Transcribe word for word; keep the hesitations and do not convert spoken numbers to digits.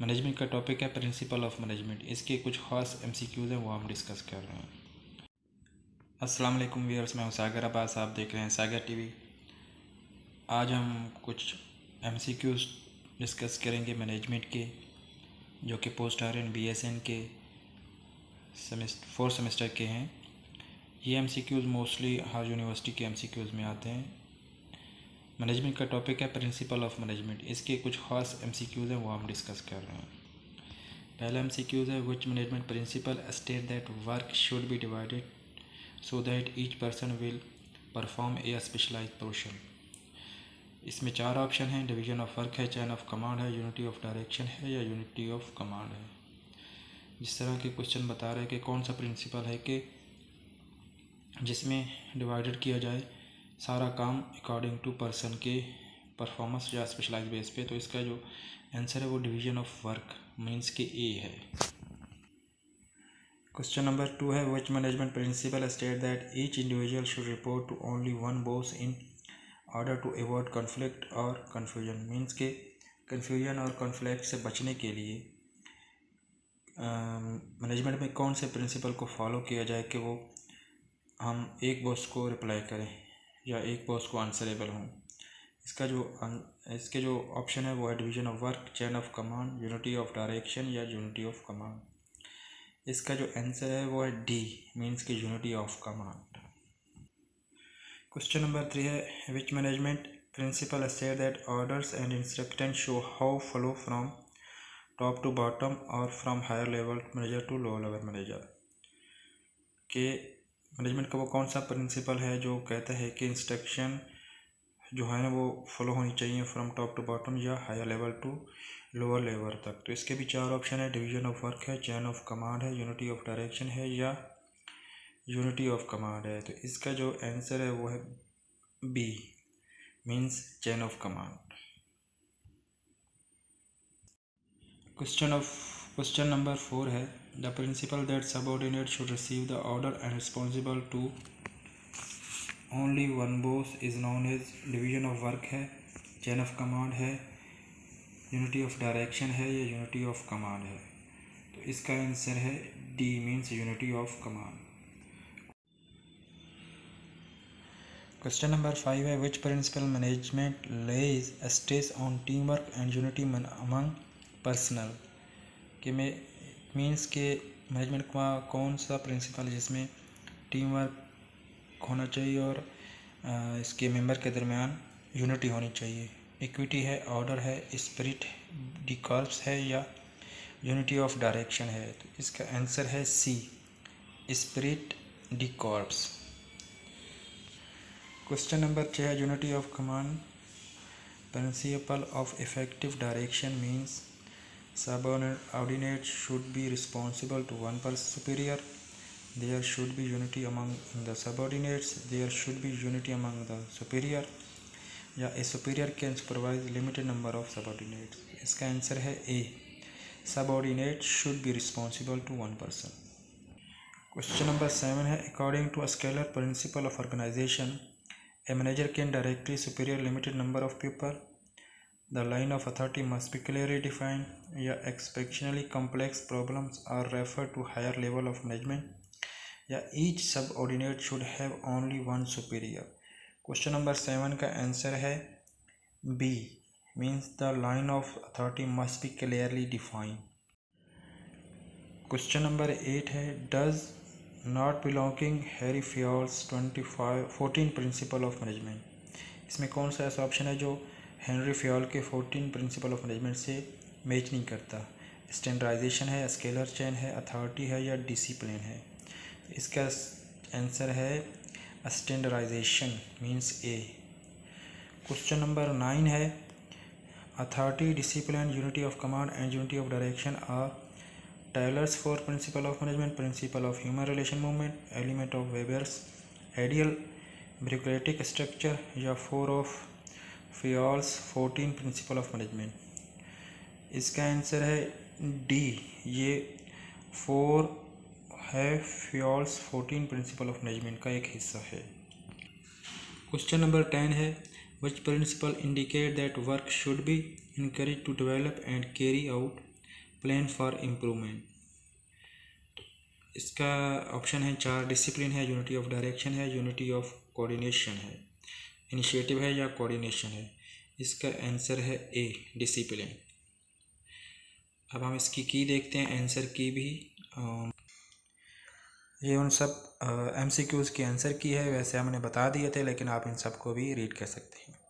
Management का topic है principal of management. इसके कुछ खास एमसीक्यूज़ हैं वो हम डिस्कस कर रहे हैं। अस्सलाम वालेकुम व्यूअर्स, मैं हूं सागर अब्बास, आप देख रहे हैं सागर टीवी। आज हम कुछ एमसीक्यूज़ डिस्कस करेंगे मैनेजमेंट के, जो कि post R N B S N के सेमेस्टर फोर सेमेस्टर के हैं। ये एमसीक्यूज़ मोस्टली हर यूनिवर्सिटी के एमसीक्यूज़ में आते हैं। मैनेजमेंट का टॉपिक है प्रिंसिपल ऑफ मैनेजमेंट। इसके कुछ खास एमसीक्यूज़ हैं वो हम डिस्कस कर रहे हैं। पहला एमसीक्यूज़ है which management principle state that work should be divided so that each person will perform a specialise portion. इसमें चार ऑप्शन हैं। डिवीजन ऑफ वर्क है, चैन ऑफ कमांड है, यूनिटी ऑफ डायरेक्शन है या यूनिटी ऑफ कमांड है। जिस तरह के क्वेश्चन बता रहे हैं कि कौन सा प्रिंसिपल है कि जिसमें डिवाइडेड किया जाए सारा काम अकॉर्डिंग टू पर्सन के परफॉर्मेंस या स्पेशलाइज बेस पे। तो इसका जो आंसर है वो डिवीजन ऑफ वर्क मीन्स के ए है। क्वेश्चन नंबर टू है which management principle state that each individual should report to only one boss in order to avoid conflict और कन्फ्यूजन। मीन्स के कन्फ्यूजन और कॉन्फ्लिक्ट से बचने के लिए मैनेजमेंट uh, में कौन से प्रिंसिपल को फॉलो किया जाए कि वो हम एक बॉस को रिप्लाई करें या एक बॉस को आंसरेबल हों। इसका जो इसके जो ऑप्शन है वो है division of work, chain of command, unity of direction या यूनिटी ऑफ कमांड। इसका जो आंसर है वो है डी मीन्स की unity of command. Question number three है which management principle state that orders and instruction show how flow from top to bottom और फ्रॉम higher level manager to lower level manager. के management का वो कौन सा principal है जो कहता है कि इंस्ट्रक्शन जो है ना वो फॉलो होनी चाहिए फ्रॉम टॉप टू बॉटम या higher level to lower level तक। तो इसके भी चार ऑप्शन है। डिवीजन ऑफ वर्क है, चैन ऑफ कमांड है, यूनिटी ऑफ डायरेक्शन है या यूनिटी ऑफ कमांड है। तो इसका जो आंसर है वो है B means chain of command. Question of question number four है the principle that subordinate should receive the order and responsible to only one boss is known as. Division of work है, chain of command है, unity of direction है या unity of command है। तो इसका answer है D means unity of command. Question number five है which principle management lays stress on team work and unity among personnel. कि में मीन्स के मैनेजमेंट का कौन सा प्रिंसिपल है जिसमें टीम वर्क होना चाहिए और आ, इसके मेंबर के दरमियान यूनिटी होनी चाहिए। इक्विटी है, ऑर्डर है, स्पिरिट डी कॉर्प्स है या यूनिटी ऑफ डायरेक्शन है। तो इसका आंसर है C spirit de corps. Question number छः है unity of command principle of effective direction means subordinates should be responsible to one person superior. There should be unity among the subordinates. There should be unity among the superior. या a superior can supervise limited number of subordinates. इसका answer है A subordinates should be responsible to one person. Question number seven है according to a scalar principle of organization, a manager can directly superior limited number of people. The line of authority must be clearly defined. या exceptionally complex problems are referred to higher level of management. या each subordinate should have only one superior. Question number seven का answer है B means the line of authority must be clearly defined. Question number eight है does not belonging Harry Fayol's twenty-five fourteen principle of management. इसमें कौन सा ऐसा option है जो Henri Fayol के फोर्टीन प्रिंसिपल ऑफ मैनेजमेंट से मैच नहीं करता। स्टैंडर्डाइजेशन है, स्केलर चेन है, अथॉरिटी है या डिसिप्लिन है। इसका आंसर है standardisation means A. Question number nine है authority, discipline, unity of command and unity of direction are Taylor's for principle of management, principle of human relation movement, element of Weber's ideal bureaucratic structure या four of Fayol's fourteen principle of management. इसका answer है D ये four है Fayol's fourteen principle of management का एक हिस्सा है। Question number ten है which principle indicate that work should be encouraged to develop and carry out plan for improvement. इसका ऑप्शन है चार, डिसिप्लिन है, यूनिटी ऑफ डायरेक्शन है, यूनिटी ऑफ कोऑर्डिनेशन है, इनिशिएटिव है या कोऑर्डिनेशन है। इसका आंसर है ए, डिसिप्लिन। अब हम इसकी की देखते हैं, आंसर की भी। ये उन सब एमसीक्यूज़ की आंसर की है, वैसे हमने बता दिए थे, लेकिन आप इन सब को भी रीड कर सकते हैं।